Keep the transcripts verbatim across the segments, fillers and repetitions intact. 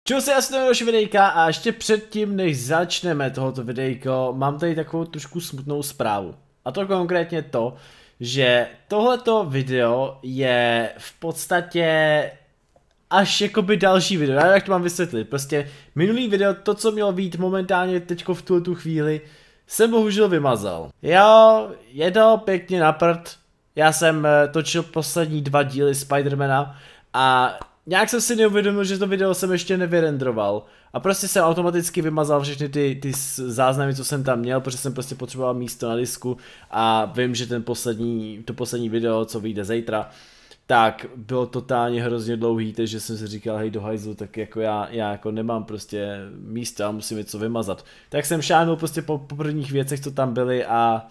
Čau se, já jsem další videjka a ještě předtím, než začneme tohoto videjko, mám tady takovou trošku smutnou zprávu. A to konkrétně to, že tohleto video je v podstatě až jakoby další video. Já jak to mám vysvětlit, prostě minulý video, to co mělo být momentálně teďko v tuhle tu chvíli, jsem bohužel vymazal. Jo, je to pěkně na prd. Já jsem točil poslední dva díly Spidermana a nějak jsem si neuvědomil, že to video jsem ještě nevyrendroval. A prostě jsem automaticky vymazal všechny ty, ty záznamy, co jsem tam měl, protože jsem prostě potřeboval místo na disku a vím, že ten poslední, to poslední video, co vyjde zítra, tak bylo totálně hrozně dlouhý, takže jsem si říkal, hej do hajzlu, tak jako já, já jako nemám prostě místo a musím něco vymazat. Tak jsem šáhnul prostě po, po prvních věcech, co tam byly a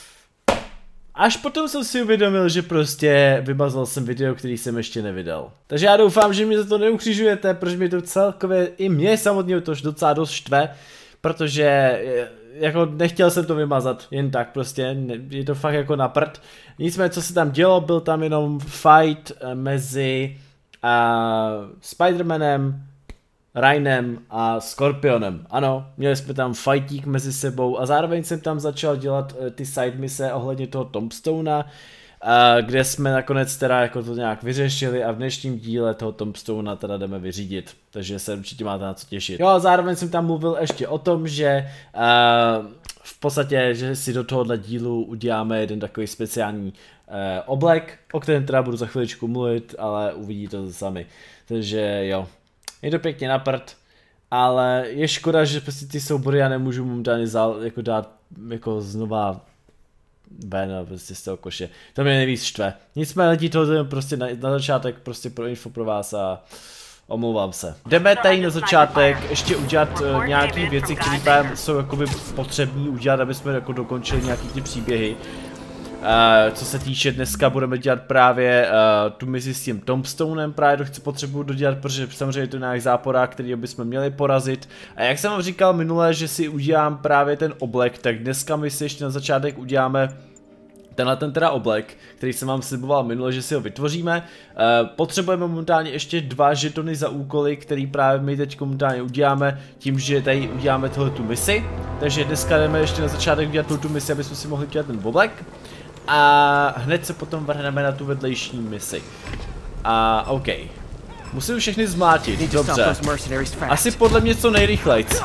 až potom jsem si uvědomil, že prostě vymazal jsem video, který jsem ještě nevydal. Takže já doufám, že mě za to neukřižujete, protože mi to celkově i mě samotně to docela dost štve, protože jako nechtěl jsem to vymazat jen tak prostě, je to fakt jako na prd. Nicméně co se tam dělo, byl tam jenom fight mezi uh, Spidermanem, Ryanem a Scorpionem. Ano, měli jsme tam fightík mezi sebou a zároveň jsem tam začal dělat uh, ty side mise ohledně toho Tombstouna, uh, kde jsme nakonec teda jako to nějak vyřešili a v dnešním díle toho Tombstouna teda jdeme vyřídit. Takže se určitě máte na co těšit. Jo a zároveň jsem tam mluvil ještě o tom, že uh, v podstatě, že si do tohohle dílu uděláme jeden takový speciální uh, oblek, o kterém teda budu za chviličku mluvit, ale uvidíte to sami. Takže jo. Je to pěkně na prd, ale je škoda, že prostě ty soubory já nemůžu momentálně jako dát jako znova ven prostě z toho koše. To mě nejvíc štve. Nicméně lidi toho prostě na, na začátek prostě pro info pro vás a omlouvám se. Jdeme tady na začátek ještě udělat uh, nějaké věci, které tam jsou jakoby potřební udělat, aby jsme jako dokončili nějaký ty příběhy. Uh, co se týče dneska budeme dělat právě uh, tu misi s tím Tombstonem, právě to chci potřebuji dodělat, protože samozřejmě je to nějaký záporák, který bychom měli porazit. A jak jsem vám říkal minule, že si udělám právě ten oblek, tak dneska my si ještě na začátek uděláme tenhle ten teda oblek, který jsem vám sliboval minule, že si ho vytvoříme. Uh, potřebujeme momentálně ještě dva žetony za úkoly, který právě my teď momentálně uděláme, tím, že tady uděláme tohletu misi. Takže dneska jdeme ještě na začátek udělat tu misi, aby jsme si mohli dělat ten oblek. A hned se potom vrhneme na tu vedlejší misi. A OK. Musím všechny zmlátit, dobře. Asi podle mě co nejrychlejc.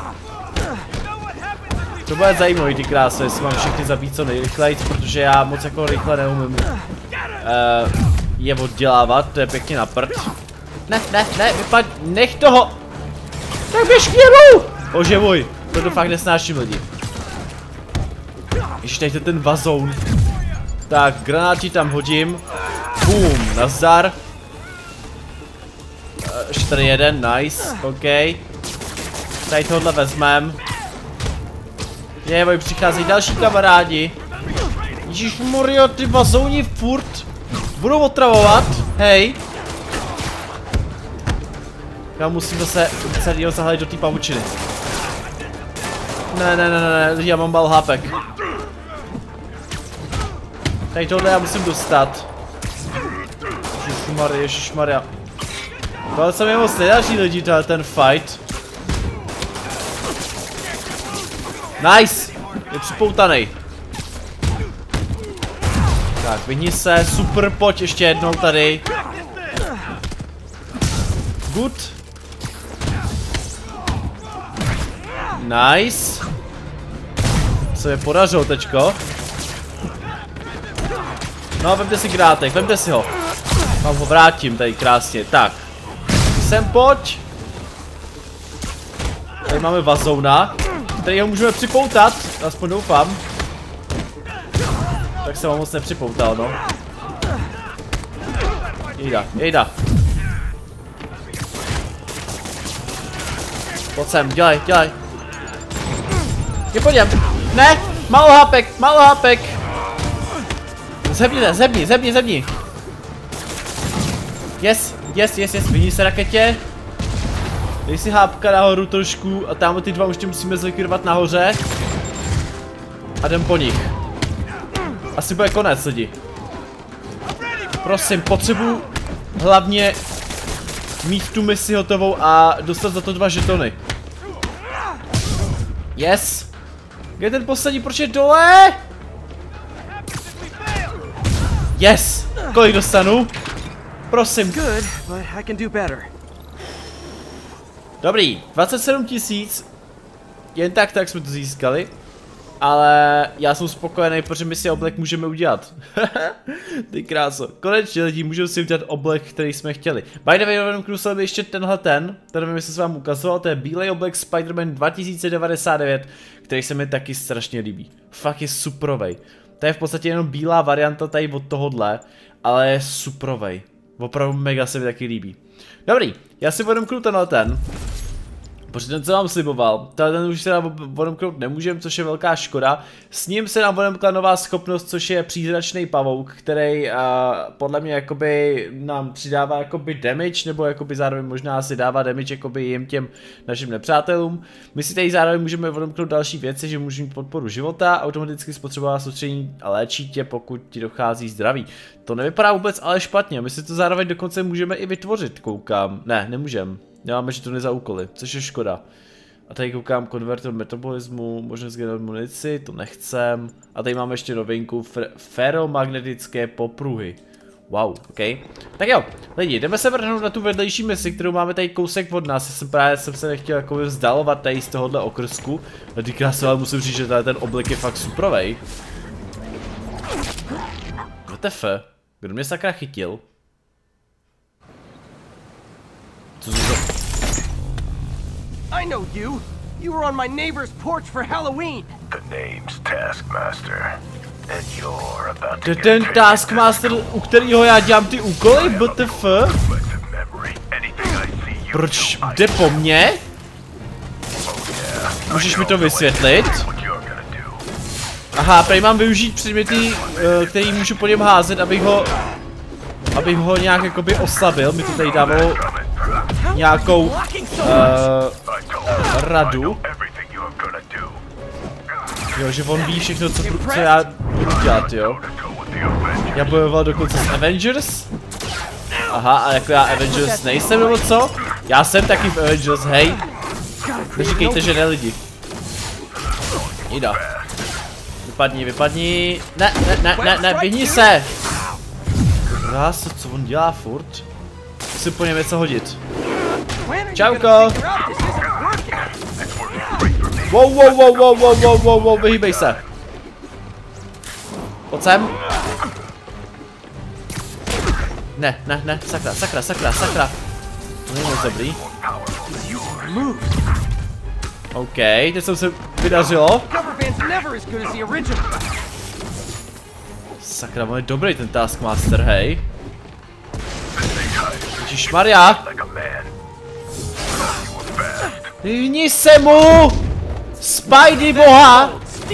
To bude zajímavý ty krásy, jestli mám všechny zabít co nejrychlejc, protože já moc jako rychle neumím uh, je oddělávat, to je pěkně na prd. Ne, ne, ne, vypad, nech toho! Tak běž k němu! Bože můj, to fakt nesnáším lidi. Ještě tady ten vazoun. Tak, granáti tam hodím. Boom, nazdar. Ještě tady jeden, nice, OK. Tady tohle vezmem. Jeboj, přicházejí další kamarádi. Ježišmarja, ty vazouni furt budou otravovat, hej. Já musím zase celýho zahalit do té pavučiny. Ne, ne, ne, ne, ne, já mám bal hápek. Tady tohle já musím dostat. Ježišmarja, ježišmarja. Tohle se mi moc nedaří lidi, ten fight. Nice! Je připoutanej. Tak, vyhni se, super, pojď ještě jednou tady. Good. Nice. Co je podařilo teďko? No, vemte si grátek, vemte si ho. Vám ho vrátím tady krásně, tak. Sem pojď. Tady máme vazouna, který ho můžeme připoutat, aspoň doufám. Tak jsem ho moc nepřipoutal, no. Jejda, jejda. Pojď sem, dělej, dělej. Je podjem. Ne, málo hápek, málo hápek. Zebni, zebni, zebni, zebni. Yes, yes, yes, yes, vidí se raketě. Dej si hápka nahoru trošku a tam ty dva už tě musíme zlikvidovat nahoře. A jdem po nich. Asi bude konec lidi. Prosím, potřebuji hlavně mít tu misi hotovou a dostat za to dva žetony. Yes! Kde je ten poslední, proč je dole? Yes! Kolik dostanu? Prosím. Dobrý, dvacet sedm tisíc. Jen tak, tak jsme to získali. Ale já jsem spokojený, protože my si oblek můžeme udělat. Ty kráso. Konečně lidi, můžeme si udělat oblek, který jsme chtěli. By the way, jenom krusil ještě tenhle ten, ten nevím, jestli jsem vám ukazoval, to je bílej oblek Spider-Man dva tisíce devadesát devět, který se mi taky strašně líbí. Fakt je suprovej. To je v podstatě jenom bílá varianta tady od tohohle, ale je suprovej. Opravdu mega se mi taky líbí. Dobrý, já si odemknu tenhle ten. Protože ten, co vám sliboval, ten už se nám odemknout nemůžeme, což je velká škoda. S ním se nám odemkla nová schopnost, což je přízračný pavouk, který uh, podle mě jakoby nám přidává jakoby damage, nebo jakoby zároveň možná si dává damage jakoby jim těm našim nepřátelům. My si tady zároveň můžeme odemknout další věci, že můžeme mít podporu života, automaticky spotřebovat soustředění a léčí tě, pokud ti dochází zdraví. To nevypadá vůbec ale špatně, my si to zároveň dokonce můžeme i vytvořit, koukám. Ne, nemůžeme. Nemáme žetony za úkoly, což je škoda. A tady koukám konverter metabolismu, možnost generovat munici, to nechcem. A tady máme ještě novinku, feromagnetické popruhy. Wow, ok. Tak jo, lidi, jdeme se vrhnout na tu vedlejší misi, kterou máme tady kousek od nás. Já jsem právě jsem se nechtěl jako vzdalovat tady z tohohle okrsku. A ty krásy, ale musím říct, že tady ten oblek je fakt suprovej. W T F? Kdo mě sakra chytil? Co to? I know you. You were on my neighbor's porch for Halloween. The name's Taskmaster, and you're about to ten Taskmaster, u kterého já dělám ty úkoly, W T F? Proč jde po mně? Můžeš mi to vysvětlit? Aha, tady mám využít předměty, který můžu po něm házet, abych ho, abych ho nějak jakoby oslabil. Mi to tady dávalo nějakou uh, radu. Jo, že on ví všechno, co, co já budu dělat, jo. Já bojoval dokonce s Avengers. Aha, a jako já Avengers nejsem, nebo co? Já jsem taky v Avengers, hej. Neříkejte, že ne lidi. Jda. Vypadni, vypadni. Ne, ne, ne, ne, ne, vyhni se. Krás, co on dělá furt? Musím po něm něco hodit. Čauko. Wow, wow, wow, wow, wow, wow, wow, wow, vyhýbej se. Pojď sem. Ne, ne, ne, sakra, sakra, sakra, sakra. To není moc dobrý. OK, teď jsem se vydařilo. Sakra, on je dobrý ten Taskmaster, hej. Ježišmarja. Vyhni se mu! Spidey boha!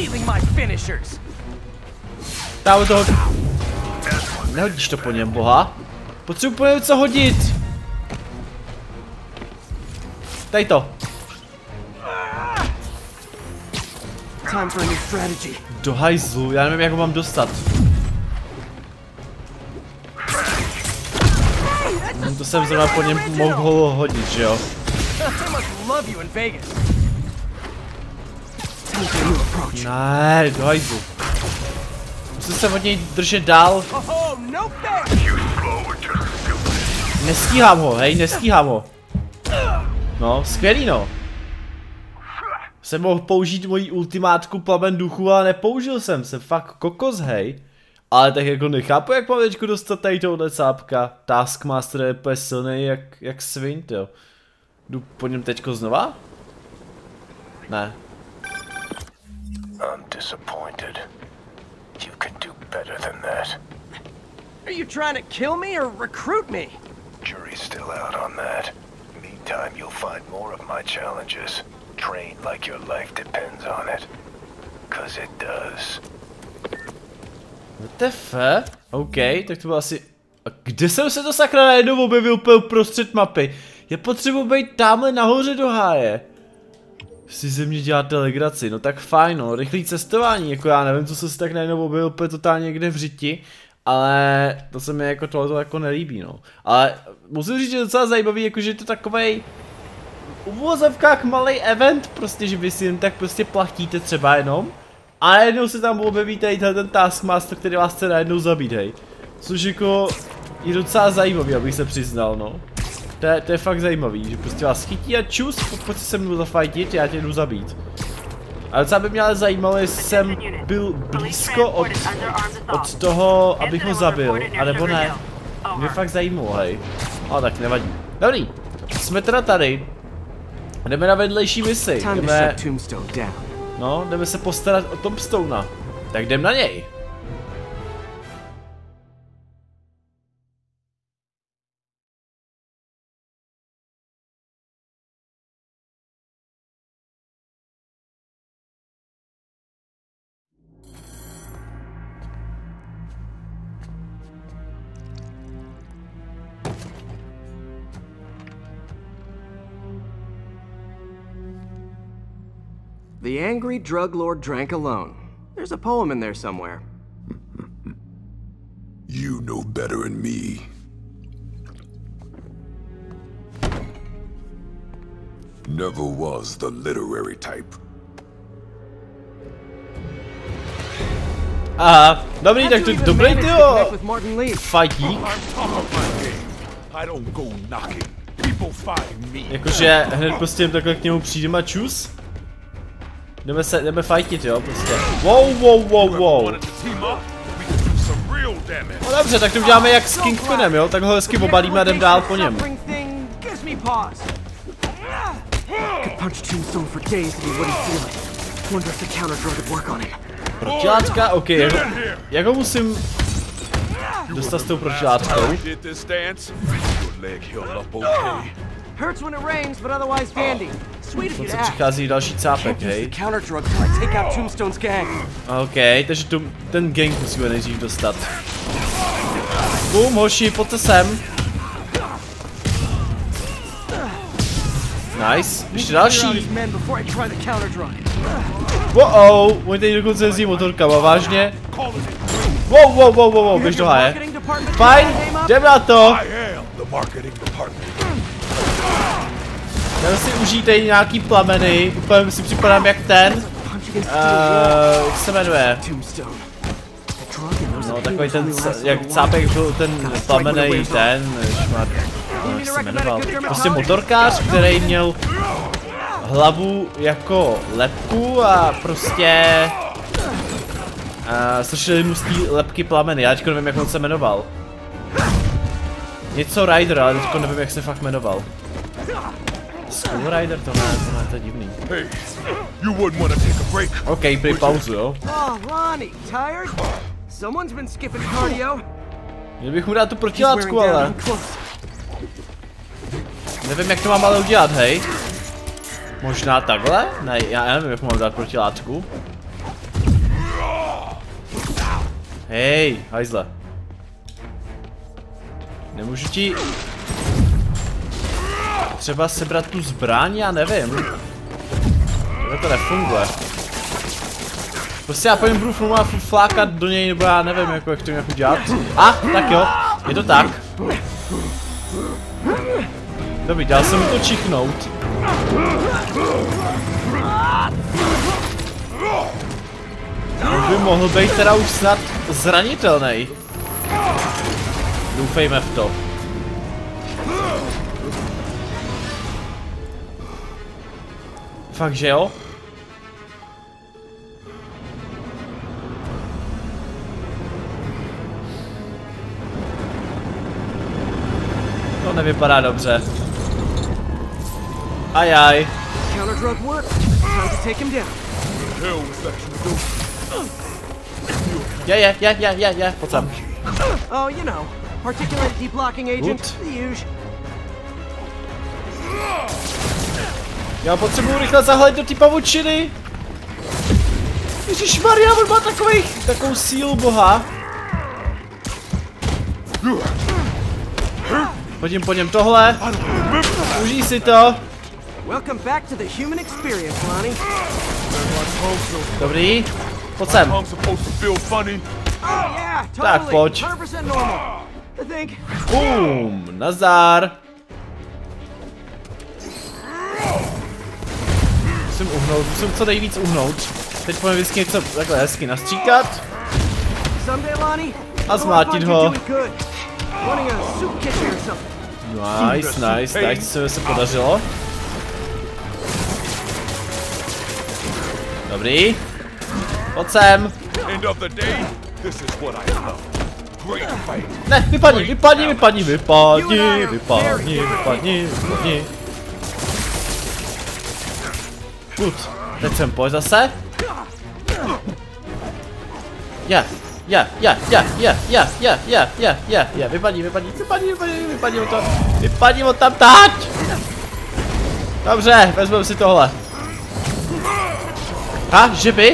Tam toho... Nehodíš to po něm, boha? Potřebuji po něm co hodit! Daj to! Do hajzlu, já nevím, jak ho mám dostat. No, to jsem zrovna po něm mohl hodit, že jo? Ne, do hajzlu. Musím se od něj držet dál. Nestíhám ho, hej, nestíhám ho. No, skvělý no. Jsem mohl použít moji ultimátku plamen duchu, ale nepoužil jsem se, fakt kokos, hej. Ale tak jako nechápu, jak mám teďku dostat tady tohle cápka. Taskmaster je úplně silný jak, jak svin, jo. Jdu po něm teďko znova? Ne. I'm disappointed. You can do better than that. Are you trying to kill me or recruit me? Jury's still out on that. Meantime, you'll find more of my challenges. Train like your life depends on it. Cause it does. W T F? OK, tak to bylo asi... A kde jsem se to sakra najednou objevil úplně uprostřed mapy? Já potřebuji být tamhle nahoře do háje. Si ze mě děláte legraci, no tak fajn no, rychlý cestování, jako já nevím, co se tak najednou objevil úplně totálně někde v řiti. Ale to se mi jako tohle jako nelíbí, no. Ale musím říct, že je docela zajímavý, jakože je to takovej v uvozovkách malý event, prostě, že vy si jen tak prostě platíte třeba jenom. A najednou se tam objeví tady ten Taskmaster, který vás chce najednou zabít, hej. Což jako je docela zajímavý, abych se přiznal, no. To je, to je fakt zajímavý, že prostě vás chytí a čus, pojď se mnou zafajtit, já tě jdu zabít. Ale docela by mě ale zajímalo, jestli jsem byl blízko od, od toho, abych ho zabil, anebo ne. Mě fakt zajímalo, hej. Ale tak nevadí. Dobrý, jsme teda tady. Jdeme na vedlejší misi. Jdeme... No, jdeme se postarat o Tombstouna. Tak jdem na něj. The angry drug lord drank alone. There's a poem in there somewhere. You know better than me. Never was the literary type. Aha, dobrý, tak to dobrý, tyjo. Fajtík. Jakože hned prostě jen takhle k němu přijdeme a čus. Jdeme se, jdeme fajtit, jo, prostě. Wow, wow, wow, wow. No dobře, tak to uděláme jak s Kingpinem, jo, tak ho hezky obalíme a jdem dál po něm. Protilátka? OK, jak, jak ho musím dostat s tou protilátkou? To přichází další cápek, hej. OK, takže tu, ten gang musíme nejdřív dostat. Bum, hoši, pojďte sem. Nice, ještě další. Wow, oni tady dokonce jezdí motorkama, vážně. Wow, wow, wow, wow, wow, běž do háje. Fajn, jdem na to. Já si užijte nějaký plameny, úplně si připadám jak ten. Uh, jak se jmenuje? No takový ten, jak cápek byl ten plamenej ten, šmat, no, jak se jmenoval. Prostě motorkář, který měl hlavu jako lebku a prostě uh, strašně mu z té lebky plameny, já teďko nevím, jak on se jmenoval. Něco Rider, ale teďko nevím, jak se fakt jmenoval. Skull Rider, to ne, to ne, to je divný. OK, prý pauzu, jo. Měl bych mu dát tu protilátku, ale nevím, jak to mám ale udělat, hej. Možná takhle? Ne, já nevím, jak mám dát protilátku. Hej, hajzle. Nemůžu ti třeba sebrat tu zbraň, já nevím. To nefunguje. Prostě já po něm budu fungovat, flákat do něj, nebo já nevím, jako, jak to nějak udělat. A, tak jo, je to tak. Dobrý, dal jsem mu to čichnout. Už by mohl být teda už snad zranitelný. Doufejme v to. Fakt, že jo? To nevypadá dobře. Ajaj. Je, je, je, je, je, je, pojď sem. Oh, you know, particulate deblocking agent, the usual. Já potřebuji rychle zahledět do té pavučiny. Ježišmarja, on má takový, takovou sílu boha. Hodím po něm tohle. Užij si to. Dobrý. Pojď sem. Yeah, Tak totally. pojď. one hundred percent normal. I think. Boom, nazdar. Musím uhnout, musím co nejvíc uhnout. Teď pojďme vždycky něco takhle hezky nastříkat. Someday, Lonnie. A zmátit ho. Running a soup kitchen or something. Nice, nice, nice, co se podařilo. Dobrý. Pojď sem. End of the day, this is what I love. Great fight. Ne, vypadni, vypadni, vypadni, vypadni, vypadni, vypadni, vypadni. Good. Teď sem pojď zase. Je, je, je, je, je, je, je, je, je, je, je, vypadni, vypadni, vypadni, vypadni, vypadni od tam, vypadni od tam, tať! Dobře, vezmeme si tohle. Ha, že by?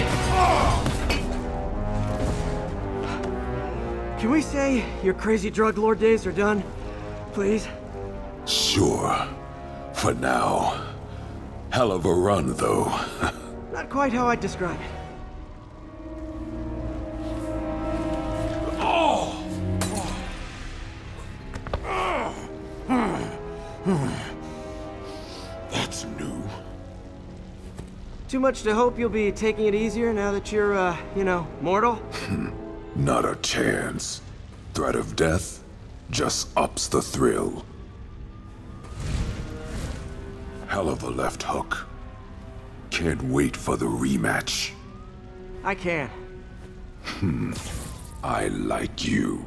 Can we say your crazy drug lord days are done? Please? Sure. For now. Hell of a run, though. Not quite how I'd describe it. That's new. Too much to hope you'll be taking it easier now that you're, uh, you know, mortal? Not a chance. Threat of death just ups the thrill. Hell of a left hook. Can't wait for the rematch. I can. I like you.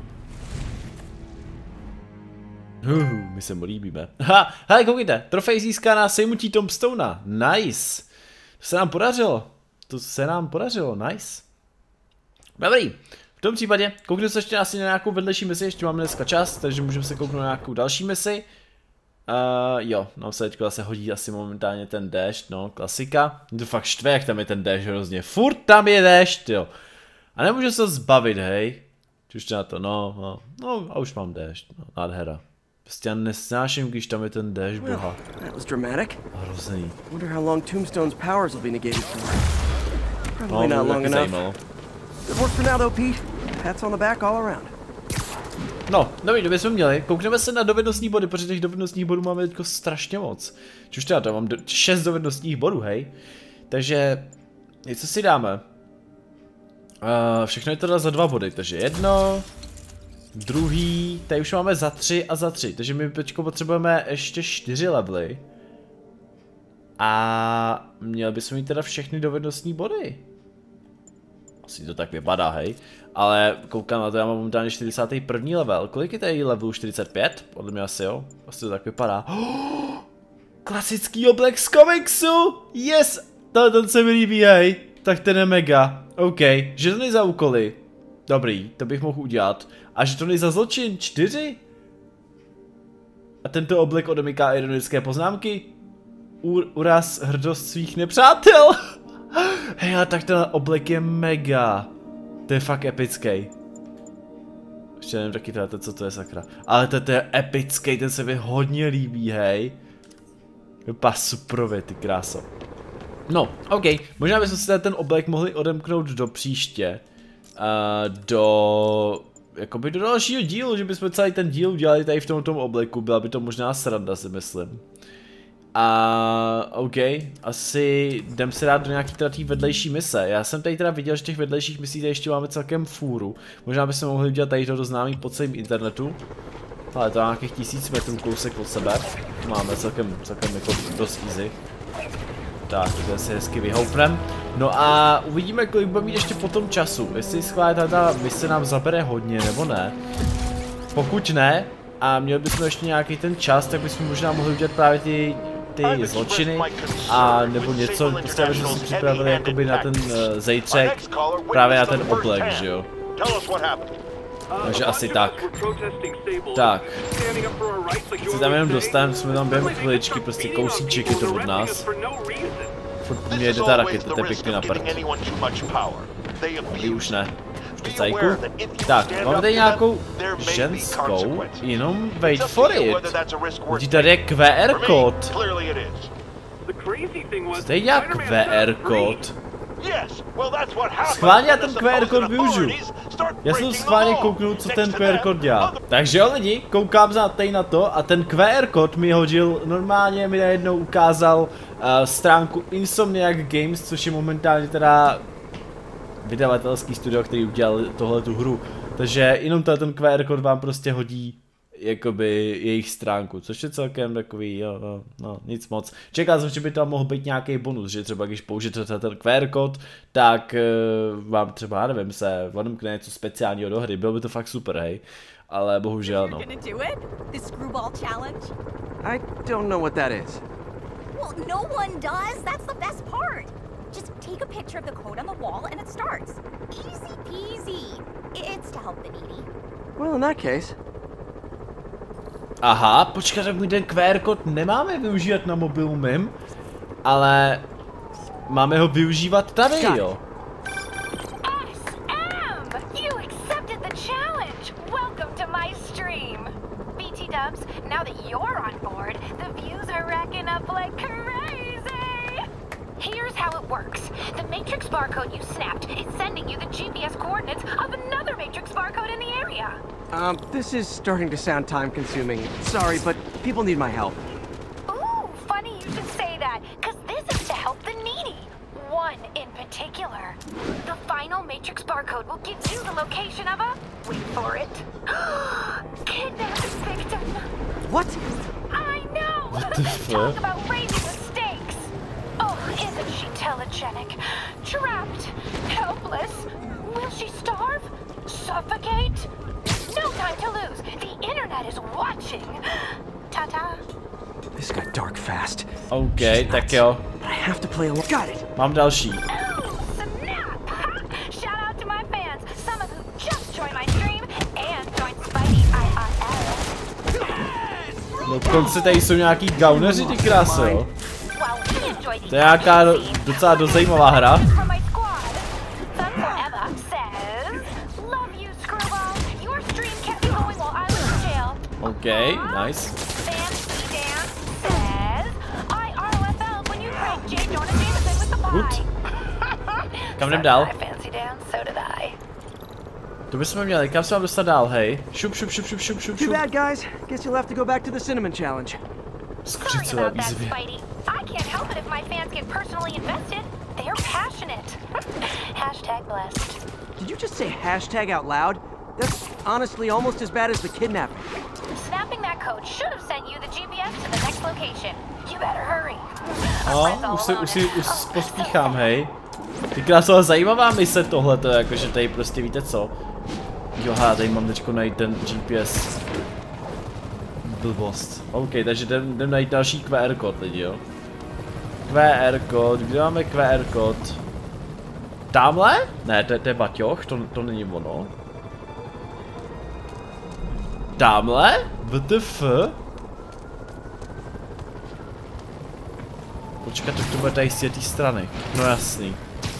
Uh, my se mu líbíme. Ha, hele, koukejte, trofej získaná sejmutí Tombstouna. Nice. To se nám podařilo. To se nám podařilo, nice. Dobrý. V tom případě, kouknu se ještě asi na nějakou vedlejší misi, ještě máme dneska čas, takže můžeme se kouknout na nějakou další misi. Uh, jo, nám se teďko zase hodí asi momentálně ten déšť, no, klasika. Mě to fakt štve, jak tam je ten déšť hrozně. Furt tam je déšť, jo. A nemůžu se zbavit, hej. Čuště na to, no, no, no, a už mám déšť, no, nádhera. Prostě já nesnáším, když tam je ten déšť, boha. That was dramatic. Hrozný. Wonder how long Tombstone's powers will be negated for. Probably No, not to long taky enough. zajímalo. Good work for now, though, Pete. Pats on the back all around. No, dobrý, době jsme měli. Koukneme se na dovednostní body, protože těch dovednostních bodů máme teďko strašně moc. Čuž teda, to mám do, šest dovednostních bodů, hej. Takže, něco si dáme. Uh, všechno je teda za dva body, takže jedno, druhý, tady už máme za tři a za tři, takže my teďko potřebujeme ještě čtyři levely. A měli bychom mít teda všechny dovednostní body. Asi to tak vypadá, hej. Ale koukám na to, já mám momentálně čtyřicátý první level. Kolik je tady levelů? čtyřicet pět? Podle mě asi jo. Asi to tak vypadá. Oh, klasický oblek z komiksu! Yes! To, to se mi líbí, hej. Tak ten je mega. OK. Žetony za úkoly. Dobrý, to bych mohl udělat. A žetony za zločin? čtyři? A tento oblek odemyká ironické poznámky? U, uraz hrdost svých nepřátel? Hej, ale tak ten oblek je mega. To je fakt epický. Ještě nevím taky to, co to je, sakra. Ale to, to je epický, ten se mi hodně líbí, hej. Vypadá suprově, ty kráso. No, OK, možná bychom si ten oblek mohli odemknout do příště. Uh, do... Jakoby do dalšího dílu, že bychom celý ten díl udělali tady v tom, tom obleku, byla by to možná sranda, si myslím. A OK, asi jdem si dát do nějaký teda tý vedlejší mise. Já jsem tady teda viděl, že těch vedlejších misí tady ještě máme celkem fůru. Možná bychom mohli udělat tady to známý po celém internetu. Ale to má nějakých tisíc metrů kousek od sebe. Máme celkem, celkem jako dost easy. Tak, to si hezky vyhoupnem. No a uvidíme, kolik bude mít ještě po tom času. Jestli schválně ta mise nám zabere hodně, nebo ne. Pokud ne, a měli bychom ještě nějaký ten čas, tak bychom možná mohli udělat právě ty, ty zločiny a nebo něco, prostě abychom si připravili jakoby na ten uh, zejtřek, právě na ten oblek, že jo. Takže asi tak. Tak. Se tam jenom dostaneme, jsme tam během chviličky, prostě kousíček je to od nás. Furt mě jde ta raketa, to je pěkně na prd. Vy už ne. Cajku. Tak, máme tady nějakou ženskou, jenom wait for it. Vidí tady je Q R kód. Co tady dělá Q R kód? Schválně já ten Q R kód využiju. Já jsem schválně kouknul, co ten Q R kód dělá. Takže jo lidi, koukám za tady na to a ten Q R kód mi hodil, normálně mi najednou ukázal uh, stránku Insomniac Games, což je momentálně teda vydavatelský studio, který udělal tohle tu hru. Takže jenom ten Q R kód vám prostě hodí jakoby jejich stránku, což je celkem takový, jo, no, no, nic moc. Čekal jsem, že by tam mohl být nějaký bonus, že třeba když použijete ten Q R kód, tak uh, vám třeba, nevím, se odemkne něco speciálního do hry, bylo by to fakt super, hej. Ale bohužel, no. I don't know what that is. Well, no one does. That's the best part. Just take a picture of the code on the wall and it starts. Easy peasy. It's to help the needy. Well, in that case. Aha, počkejte, můj ten Q R kód nemáme využívat na mobilu mým, ale máme ho využívat tady, jo. S M, you accepted the challenge. Welcome to my stream. B T Dubs, now that you're on board, the views are racking up like crazy. Here's how it works. The Matrix barcode you snapped is sending you the G P S coordinates of another Matrix barcode in the area. Um, this is starting to sound time-consuming. Sorry, but people need my help. Ooh, funny you should say that, because this is to help the needy. One in particular. The final Matrix barcode will give you the location of a... Wait for it. Kidnapped victim. What? I know! What the Talk fuck? about raising the stakes. Oh, isn't she telegenic? Trapped. Helpless. Will she starve? Suffocate? No time to lose. The internet is watching. Ta-ta. This got dark fast. OK, tak jo. I have to play along. Got it. Mám další. Oh, snap! Shout out to my fans, some of who just joined my stream and joined Spidey I R L. Dokonce tady jsou nějaký gauneři, ty kráso, jo. Well, we enjoy the To je nějaká do, docela dost zajímavá hra. from my squad. Sun Forever says, "Love you, Screwball. Your stream kept me going while I was in jail." OK, nice. Fancy Dan says, "I R L F L when you prank J. Jonah Jameson with the Good. pie." Kam jdem So dál? did I, Fancy Dan, so did I. To bychom měli, kam se mám dostat dál, hej? Šup, šup, šup, šup, šup, šup, Too šup. bad, guys. Guess you'll have to go back to the Cinnamon Challenge. Sorry Skřicové about that, výzvy. Spidey. I can't help it if my fans get personally invested. They're passionate. Hashtag blessed. Did you just say hashtag out loud? That's honestly almost as bad as the kidnapping. Snapping that code should have sent you the G P S to the next location. You better hurry. No, už se, už si, už pospíchám, hej. Ty krásová zajímavá mise tohleto, jakože tady prostě víte co. Jo, ha, tady mám teďko najít ten G P S. Blbost. OK, takže jdem, jdem najít další Q R kód, lidi, jo. Q R kód, kde máme Q R kód? Tamhle? Ne, to, to je Baťoch, to, to není ono. Tamhle? W T F? Počkat, to bude tady z té strany. No jasný.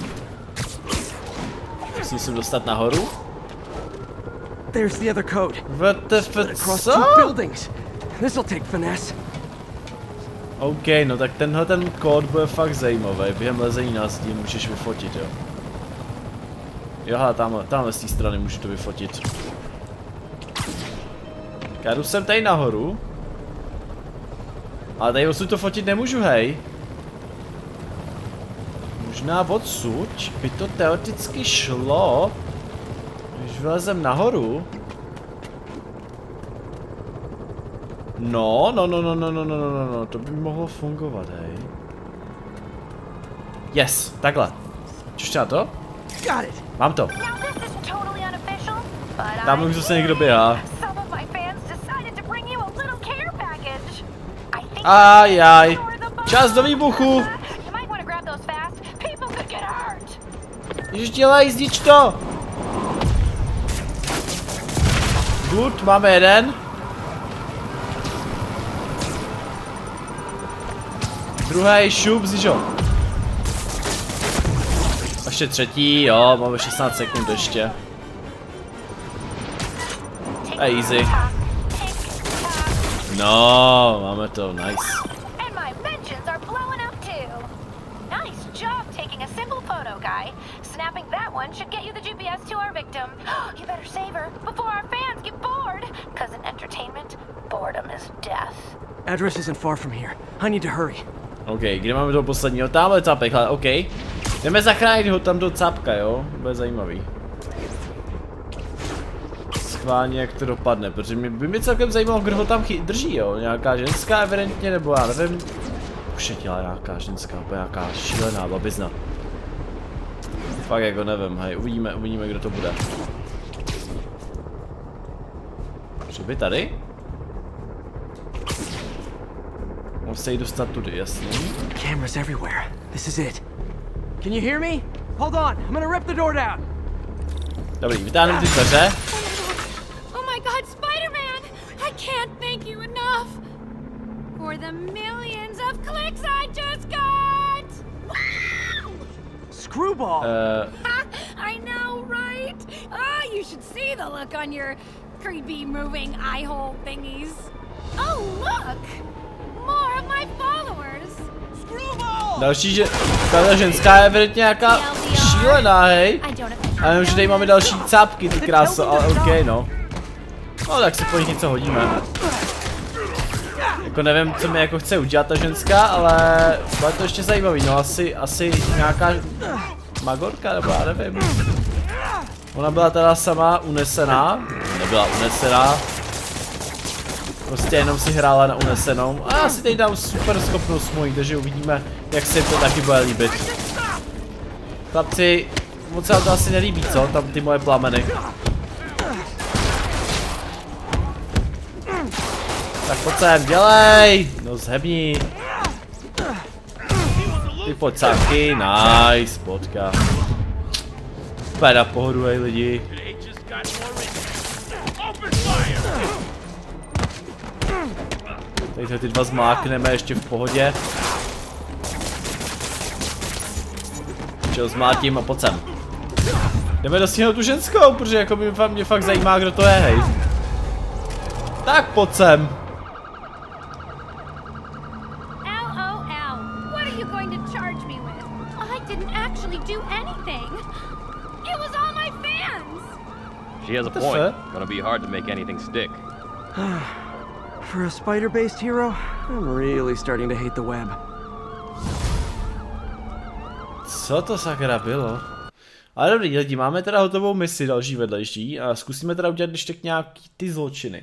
Se musím dostat nahoru. There's the other code. W T F, Across co? two buildings. This'll take finesse. OK, no tak tenhle ten kód bude fakt zajímavý. Během lezení na zdi můžeš vyfotit, jo. Jo, hele, tamhle, tamhle z té strany můžu to vyfotit. Já jdu sem tady nahoru. Ale tady odsud to fotit nemůžu, hej. Možná odsud by to teoreticky šlo. Když vylezem nahoru. No, no, no, no, no, no, no, no, no, to by mohlo fungovat, hej. Yes, takhle. Čuš na to? Got it. Mám to. Now this is totally unofficial, but Tam už zase někdo běhá. some of my fans decided to bring you a little care package. I think Ajaj. you're the boss. Čas do výbuchu. You might want to grab those fast. People could get hurt. Ježiš, dělej, znič to. Good, máme jeden. Druhý šup, znič ho. Ještě třetí, jo, máme šestnáct sekund ještě. A easy. No, máme to, nice. And my mentions are blowing up too. Nice job taking a simple photo guy. Snapping that one should get you the G P S to our victim. You better save her before our fans get bored. Cause in entertainment, boredom is death. Address isn't far from here. I need to hurry. OK, kde máme toho posledního? Tamhle capek, ale OK. Jdeme zachránit ho tam do capka, jo? Bude zajímavý. Schválně, jak to dopadne, protože mě, by mě celkem zajímalo, kdo ho tam drží, jo? Nějaká ženská evidentně, nebo já nevím. Ušetila nějaká ženská, nebo nějaká šílená babizna. Fakt jako nevím, hej, uvidíme, uvidíme, kdo to bude. Třeba tady? Musí dostat tudy, jasný. Cameras everywhere. This is it. Can you hear me? Hold on, I'm gonna rip the door down. Dobrý, vytáhnu ty dveře. Oh my god, Spider-Man! I can't thank you enough for the millions of clicks I just got! Wow! Screwball! Uh, I know, right? Ah, you should see the look on your creepy moving eye hole thingies. Oh, look! More of my followers! Screwball! Další, že ta ženská je evidentně nějaká šílená, hej. A jenom, že tady máme další cápky, ty kráso, ale OK, no. No tak si po nich něco hodíme. Jako nevím, co mi jako chce udělat ta ženská, ale bude to ještě zajímavý, no asi, asi nějaká magorka, nebo já nevím. Ona byla teda sama unesená, nebyla unesená. Prostě jenom si hrála na unesenou a já si teď dám super schopnost mojí, takže uvidíme, jak se to taky bude líbit. Chlapci, moc se vám to asi nelíbí, co? Tam ty moje plameny. Tak pojď sem, dělej! No zhebni. Ty pocáky, nice, potka. Úplně na pohodu, hej lidi. Tady ty dva zmákneme ještě v pohodě. Čeho zmátím a pojď sem. Jdeme dostihnout tu ženskou, protože jako by mě fakt zajímá, kdo to je, hej. Tak pojď sem. She has a point. Gonna be hard to make anything stick. For a spider-based hero, I'm really starting to hate the web. Co to sakra bylo? Ale dobrý lidi, máme teda hotovou misi další vedlejší a zkusíme teda udělat když tak nějaký ty zločiny.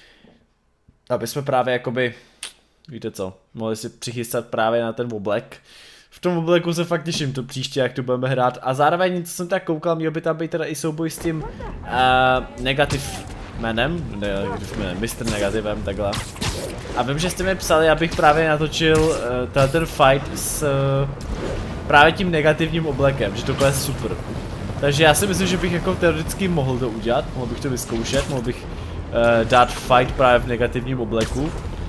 Aby jsme právě jakoby, víte co, mohli si přichystat právě na ten oblek. V tom obleku se fakt těším to příště, jak to budeme hrát. A zároveň, co jsem tak koukal, měl by tam být teda i souboj s tím uh, negativ manem, negativ manem, mistr Negativem, takhle. A vím, že jste mi psali, abych právě natočil uh, ten fight s uh, právě tím negativním oblekem, že to bude super. Takže já si myslím, že bych jako teoreticky mohl to udělat, mohl bych to vyzkoušet, mohl bych uh, dát fight právě v negativním obleku.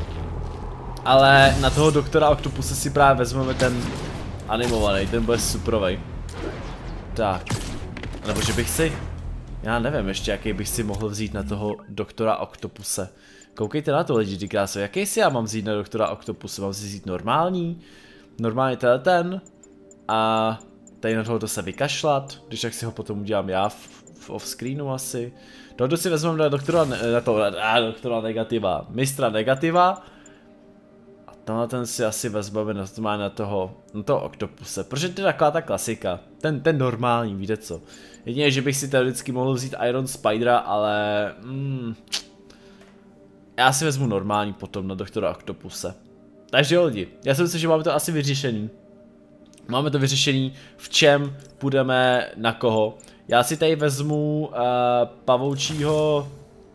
Ale na toho doktora Octopuse si právě vezmeme ten animovaný, ten bude superovej. Tak. Nebo že bych si, já nevím ještě, jaký bych si mohl vzít na toho doktora Octopuse. Koukejte na to lidi, ty krásy, jaký si já mám vzít na doktora Octopuse, mám si vzít normální, normálně tenhle ten a tady na tohoto se vykašlat, když tak si ho potom udělám já v, v offscreenu asi. Tohoto si vezmeme na doktora, na to, na doktora Negativa, mistra Negativa. Tenhle ten si asi vezmeme na, na toho, na toho Octopuse, protože to je taková ta klasika, ten, ten normální, víte co. Jedině, že bych si teoreticky mohl vzít Iron Spidera, ale mm, já si vezmu normální potom na doktora Octopuse. Takže jo lidi, já si myslím, že máme to asi vyřešený. Máme to vyřešený, v čem půjdeme na koho. Já si tady vezmu uh, pavoučího...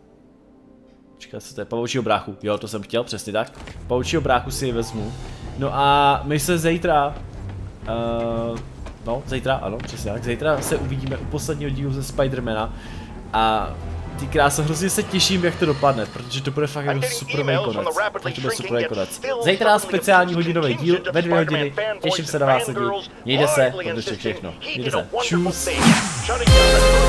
Počkej, co to je? Pavoučího bráchu. Jo, to jsem chtěl, přesně tak. Pavoučího bráchu si je vezmu. No a my se zítra... Uh, no, zítra, ano, přesně tak. Zítra se uvidíme u posledního dílu ze Spidermana. A ty krása, hrozně se těším, jak to dopadne, protože to bude fakt jako superový konec. Tak to bude superový konec. Zítra speciální hodinový díl ve dvě hodiny. Těším se na vás lidi. Mějte se, protože všechno. Mějte se. Čus.